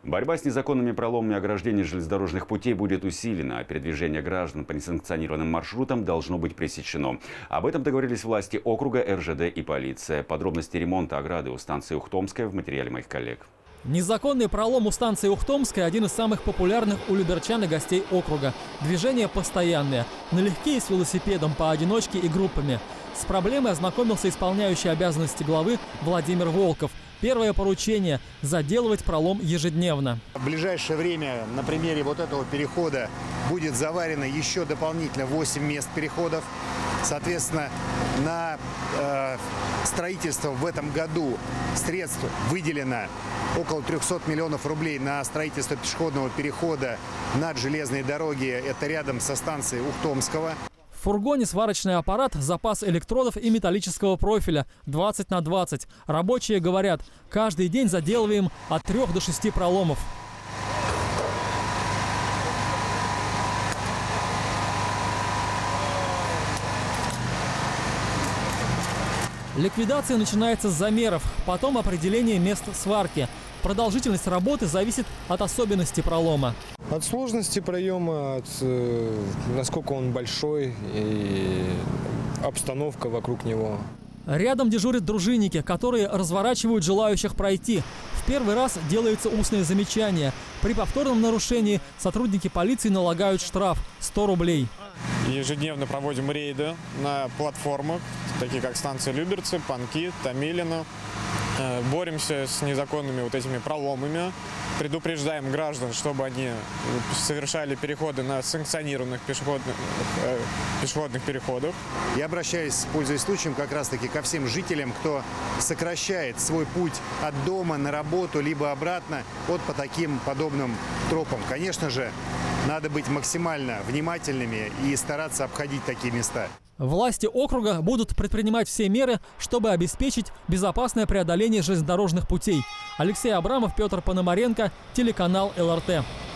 Борьба с незаконными проломами ограждений железнодорожных путей будет усилена, а передвижение граждан по несанкционированным маршрутам должно быть пресечено. Об этом договорились власти округа, РЖД и полиция. Подробности ремонта ограды у станции Ухтомская в материале моих коллег. Незаконный пролом у станции Ухтомская – один из самых популярных у люберчан и гостей округа. Движение постоянное. Налегке и с велосипедом, поодиночке и группами. С проблемой ознакомился исполняющий обязанности главы Владимир Волков. Первое поручение – заделывать пролом ежедневно. В ближайшее время на примере вот этого перехода будет заварено еще дополнительно 8 мест переходов. Соответственно, на строительство в этом году средств выделено около 300 миллионов рублей на строительство пешеходного перехода над железной дороги. Это рядом со станцией Ухтомского. В фургоне сварочный аппарат, запас электродов и металлического профиля 20 на 20. Рабочие говорят, каждый день заделываем от 3 до 6 проломов. Ликвидация начинается с замеров, потом определение мест сварки. Продолжительность работы зависит от особенностей пролома. От сложности проема, от насколько он большой и обстановка вокруг него. Рядом дежурят дружинники, которые разворачивают желающих пройти. В первый раз делается устное замечание. При повторном нарушении сотрудники полиции налагают штраф – 100 рублей. Ежедневно проводим рейды на платформах, такие как станция Люберцы, Панки, Томилино. Боремся с незаконными вот этими проломами, предупреждаем граждан, чтобы они совершали переходы на санкционированных пешеходных переходах. Я обращаюсь, пользуясь случаем, как раз-таки ко всем жителям, кто сокращает свой путь от дома на работу, либо обратно вот по таким подобным тропам. Конечно же, надо быть максимально внимательными и стараться обходить такие места. Власти округа будут предпринимать все меры, чтобы обеспечить безопасное преодоление железнодорожных путей. Алексей Абрамов, Петр Пономаренко, телеканал ЛРТ.